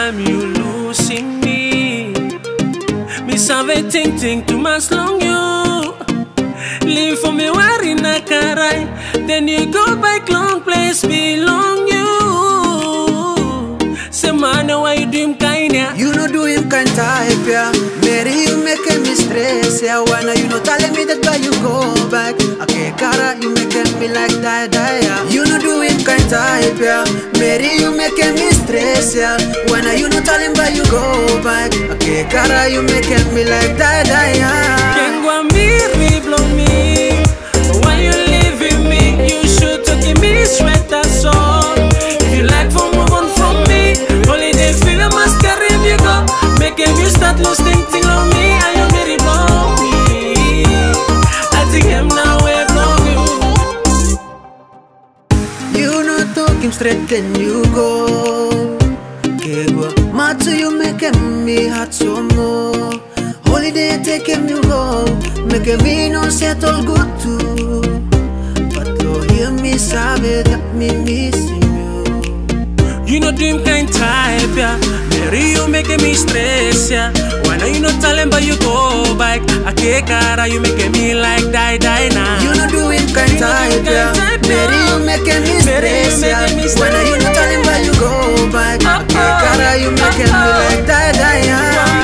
time you losing me. Me savait think too much long you. Leave for me wearing a caray. Then you go back long place belong you. Say man, why you do him kind ya? You know do him kind type ya. Mary, you making me stress ya. Why now you not telling me that why you go back? Okay, cara, you making me like die ya. You know do him kind type ya. Mary, you making me stress ya. Why now you not telling why you go back? Okay, cara, you making me like die ya. Can't go me, blow me. Why you leaving me? You should take me sweat that's all. If you like for move on from me, only they feel I must carry you go. Making you start losing thing on me. And you very blow me. I think I'm now way blow you. You not talking straight then you go. Kegwa Matsu, you making me hot so more. Holiday taking you go, making me no settle good too. But lo hear me sabe that me missing you. You know dream kind type ya. Mary, you making me stress ya. Why now you not telling but you go back? Okay, cara, you making me like die now. You know doing kind type ya. Mary, you making me stress ya. Why now you not telling but you go back? Okay, cara, you making me like die ya.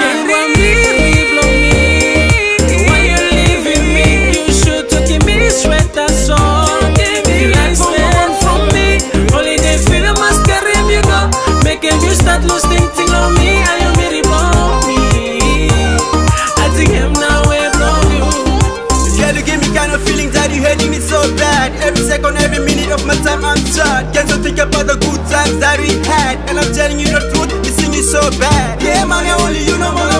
Losing thing on me, and you very blow me. I think I'm now way blow you. Girl, you give me kind of feeling that you hating me so bad. Every second, every minute of my time I'm sad. Can't you think about the good times that we had? And I'm telling you the truth, missing you so bad. Yeah man, only you know more.